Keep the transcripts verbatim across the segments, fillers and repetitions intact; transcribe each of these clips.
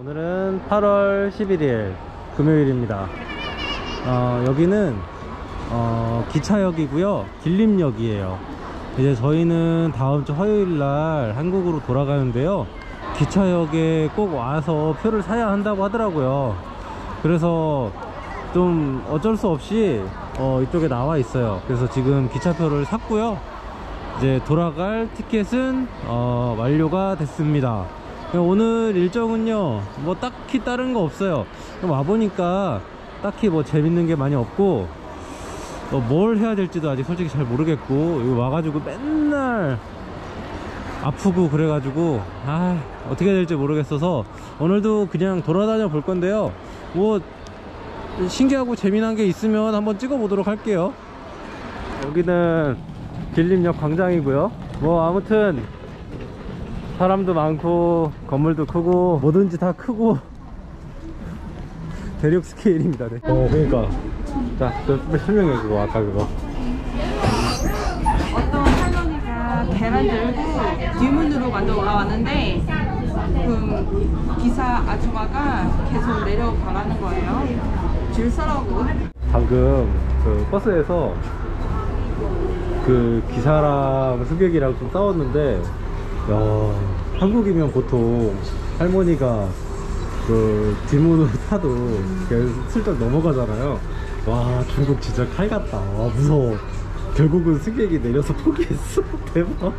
오늘은 팔월 십일일 금요일입니다. 어, 여기는 어, 기차역이고요, 길림역이에요. 이제 저희는 다음주 화요일날 한국으로 돌아가는데요, 기차역에 꼭 와서 표를 사야 한다고 하더라고요. 그래서 좀 어쩔 수 없이 어, 이쪽에 나와 있어요. 그래서 지금 기차표를 샀고요. 이제 돌아갈 티켓은 어, 완료가 됐습니다. 오늘 일정은요 뭐 딱히 다른 거 없어요. 와보니까 딱히 뭐 재밌는 게 많이 없고, 어, 뭘 해야 될지도 아직 솔직히 잘 모르겠고, 여기 와가지고 맨날 아프고 그래가지고 아 어떻게 해야 될지 모르겠어서 오늘도 그냥 돌아다녀 볼 건데요, 뭐 신기하고 재미난 게 있으면 한번 찍어 보도록 할게요. 여기는 길림역 광장이고요. 뭐 아무튼 사람도 많고 건물도 크고 뭐든지 다 크고 대륙 스케일입니다. 네. 어 그러니까 자 그, 설명해 그거 아까 그거. 어떤 할머니가 계란 들고 뒷문으로 먼저 올라왔는데 그 기사 아줌마가 계속 내려가라는 거예요. 줄 서라고. 방금 그 버스에서 그 기사랑 승객이랑 좀 싸웠는데, 야, 한국이면 보통 할머니가 그 뒷문으로 타도 그냥 슬쩍 넘어가잖아요. 와, 중국 진짜 칼 같다. 와, 무서워. 결국은 승객이 내려서 포기했어. 대박.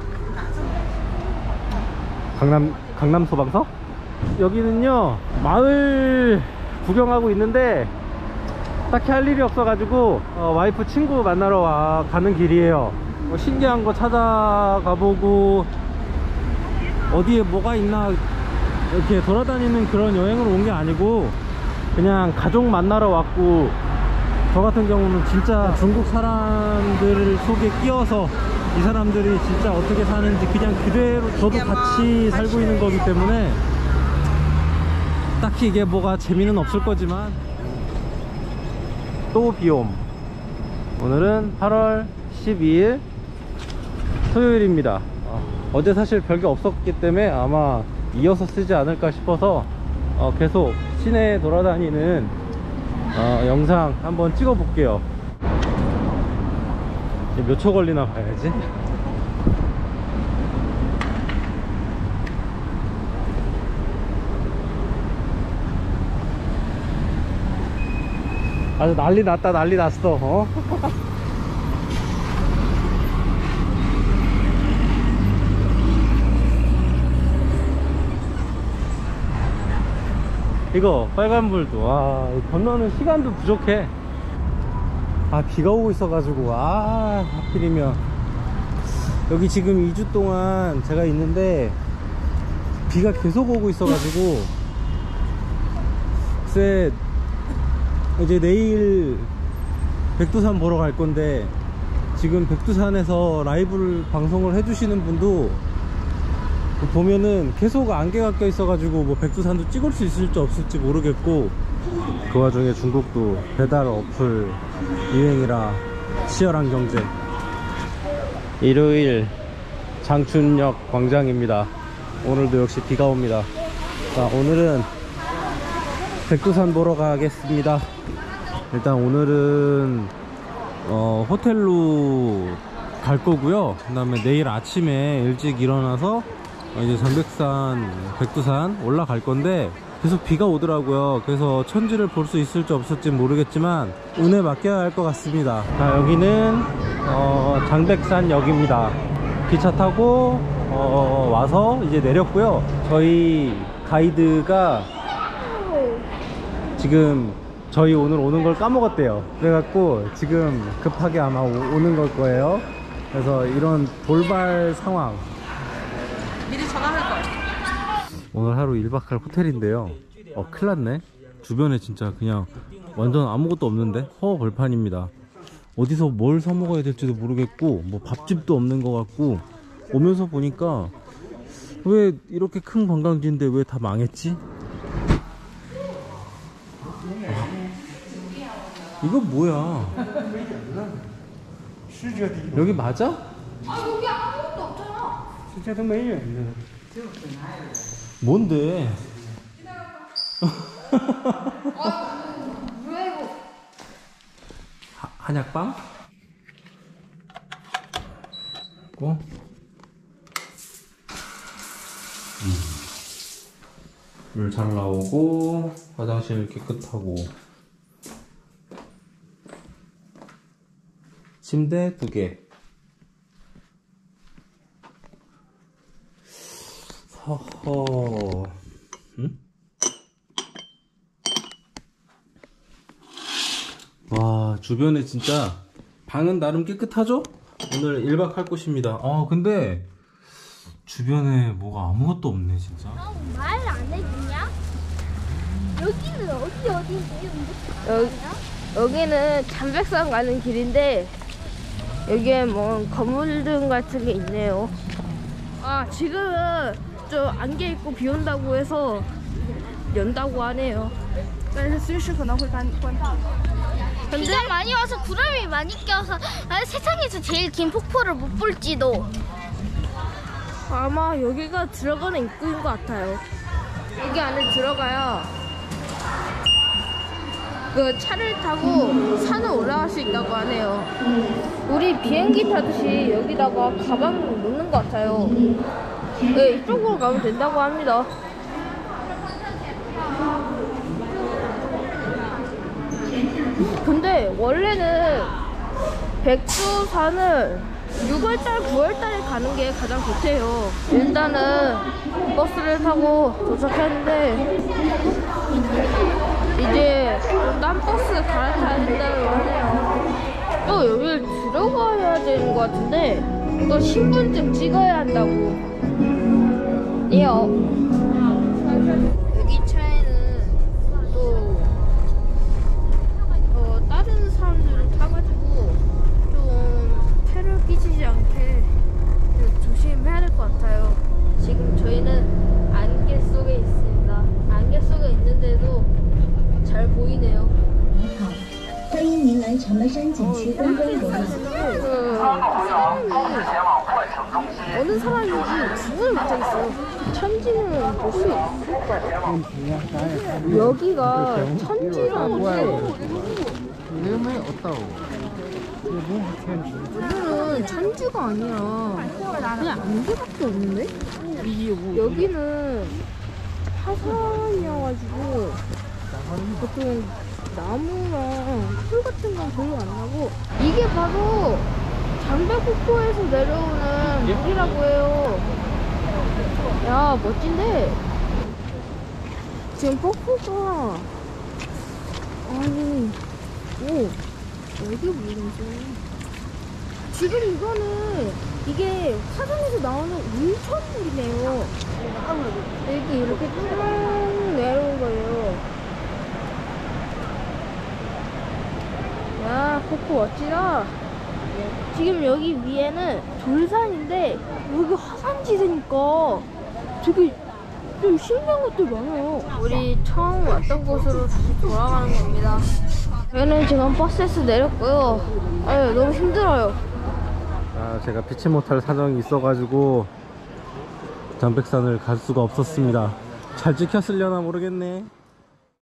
강남 강남 소방서? 여기는요 마을 구경하고 있는데 딱히 할 일이 없어가지고 어, 와이프 친구 만나러 와 가는 길이에요. 뭐 신기한 거 찾아가보고 어디에 뭐가 있나 이렇게 돌아다니는 그런 여행으로 온 게 아니고 그냥 가족 만나러 왔고, 저 같은 경우는 진짜 중국 사람들 속에 끼어서 이 사람들이 진짜 어떻게 사는지 그냥 그대로 저도 같이 살고 있는 거기 때문에 딱히 이게 뭐가 재미는 없을 거지만 또 비옴. 오늘은 팔월 십이일 토요일입니다. 어, 어제 사실 별게 없었기 때문에 아마 이어서 쓰지 않을까 싶어서 어, 계속 시내에 돌아다니는 어, 영상 한번 찍어 볼게요. 몇 초 걸리나 봐야지. 아주 난리 났다 난리 났어. 어? 이거 빨간불도 와 건너는 시간도 부족해. 아 비가 오고 있어가지고 아 하필이면 여기 지금 이 주 동안 제가 있는데 비가 계속 오고 있어가지고 글쎄 이제 내일 백두산 보러 갈 건데, 지금 백두산에서 라이브를 방송을 해주시는 분도 보면은 계속 안개가 껴 있어가지고 뭐 백두산도 찍을 수 있을지 없을지 모르겠고, 그 와중에 중국도 배달 어플 유행이라 치열한 경제. 일요일 장춘역 광장입니다. 오늘도 역시 비가 옵니다. 자, 오늘은 백두산 보러 가겠습니다. 일단 오늘은 어, 호텔로 갈 거고요. 그 다음에 내일 아침에 일찍 일어나서 이제 장백산 백두산 올라갈 건데 계속 비가 오더라고요. 그래서 천지를 볼 수 있을지 없을지 모르겠지만 운에 맡겨야 할 것 같습니다. 자, 여기는 어, 장백산역입니다. 기차 타고 어, 와서 이제 내렸고요. 저희 가이드가 지금 저희 오늘 오는 걸 까먹었대요. 그래갖고 지금 급하게 아마 오, 오는 걸 거예요. 그래서 이런 돌발 상황 미리 전화할 걸. 오늘 하루 일 박 할 호텔인데요. 어 큰일났네. 주변에 진짜 그냥 완전 아무것도 없는데 허벌판입니다. 어디서 뭘 사 먹어야 될지도 모르겠고 뭐 밥집도 없는 것 같고, 오면서 보니까 왜 이렇게 큰 관광지인데 왜 다 망했지? 이거 뭐야? 여기 맞아? 아 여기 아무것도 없잖아. 뭔데? 왜 이거? 하, 한약방? 고? 물 잘 나오고 화장실 깨끗하고 침대 두 개. 허허. 응? 와, 주변에 진짜 방은 나름 깨끗하죠? 오늘 일 박 할 곳입니다. 아, 근데 주변에 뭐가 아무것도 없네, 진짜. 말 안 해주냐? 여기는 어디 어디인데? 여기, 여기는 잠백산 가는 길인데 여기에 뭐 건물등 같은 게 있네요. 아, 지금은 저 안개 있고 비 온다고 해서 연다고 하네요. 但是随时可能会关关闭。 비가 많이 와서 구름이 많이 껴서 아, 세상에서 제일 긴 폭포를 못 볼지도. 아마 여기가 들어가는 입구인 것 같아요. 여기 안에 들어가야 그 차를 타고 산을 올라갈 수 있다고 하네요. 우리 비행기 타듯이 여기다가 가방 놓는 것 같아요. 네, 이쪽으로 가면 된다고 합니다. 근데 원래는 백두산을 유월달, 구월달에 가는 게 가장 좋대요. 일단은 버스를 타고 도착했는데 이제 딴 버스 갈아타야 된다고 하네요. 또 여기를 들어가야 되는 것 같은데 또 신분증 찍어야 한다고. 예요. 여기 차에는 또 어, 다른 사람들을 타가지고 좀 폐를 끼치지 않게 조심해야 될 것 같아요. 지금 저희는 안개 속에 있습니다. 안개 속에 있는데도 잘 보이네요. 欢迎您来长白山景区观光游览。 그 어느 사람이 죽을 못하겠어요. 천지는 볼 수 있을까요? 여기가 천지라는데 여기는 천지가 아니야. 그냥 안개밖에 없는데? 여기는 화산이어가지고 보통 나무랑 풀 같은 건 별로 안 나고 이게 바로 장백폭포에서 내려오는 물이라고 해요. 야, 멋진데? 지금 폭포가 아니 오 어디 물인지 지금 이거는 이게 화산에서 나오는 온천물이네요. 여기 이렇게 쭉 내려온 거예요. 야, 폭포 멋지다. 지금 여기 위에는 돌산인데 여기 화산지대니까 되게 좀 신기한 것들 많아요. 우리 처음 왔던 곳으로 다시 돌아가는 겁니다. 저희는 지금 버스에서 내렸고요. 아유, 너무 힘들어요. 아, 제가 피치 못할 사정이 있어가지고 장백산을 갈 수가 없었습니다. 잘 찍혔으려나 모르겠네.